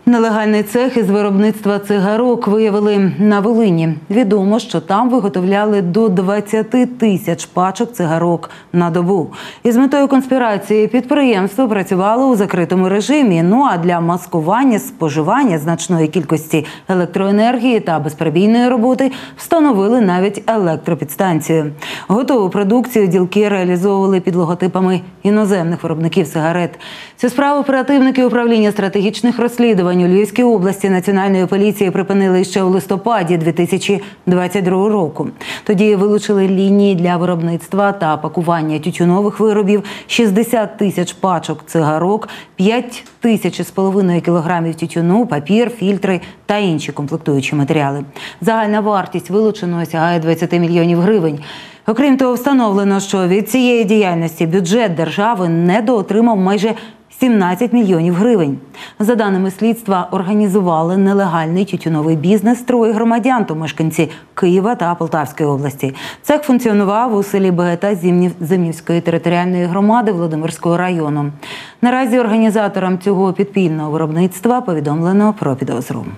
Нелегальний цех із виробництва цигарок виявили на Волині. Відомо, що там виготовляли до 20 тисяч пачок цигарок на добу. Із метою конспірації підприємство працювало у закритому режимі. А для маскування споживання значної кількості електроенергії та безперебійної роботи встановили навіть електропідстанцію. Готову продукцію ділки реалізовували під логотипами іноземних виробників сигарет. Цю справу оперативники управління стратегічних розслідувань у Львівській області Національної поліції припинили ще у листопаді 2022 року. Тоді вилучили лінії для виробництва та пакування тютюнових виробів, 60 тисяч пачок цигарок, 5,5 кілограмів тютюну, папір, фільтри та інші комплектуючі матеріали. Загальна вартість вилученого сягає 20 мільйонів гривень. Окрім того, встановлено, що від цієї діяльності бюджет держави недоотримав майже 17 мільйонів гривень. За даними слідства, організували нелегальний тютюновий бізнес троє громадян, то мешканці Києва та Полтавської області. Цех функціонував у селі Бегета Зимнівської територіальної громади Володимирського району. Наразі організаторам цього підпільного виробництва повідомлено про підозру.